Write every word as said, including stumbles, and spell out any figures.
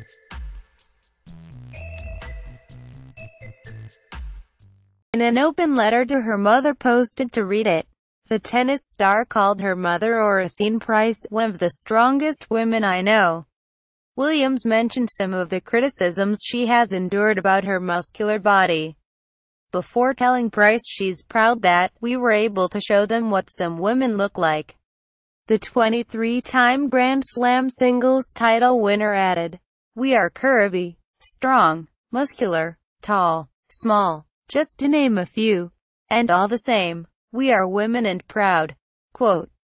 In an open letter to her mother posted to read it, the tennis star called her mother Oracene Price one of the strongest women I know. Williams mentioned some of the criticisms she has endured about her muscular body, before telling Price she's proud that we were able to show them what some women look like. The twenty-three-time Grand Slam singles title winner added, "We are curvy, strong, muscular, tall, small, just to name a few. And all the same, we are women and proud." Quote,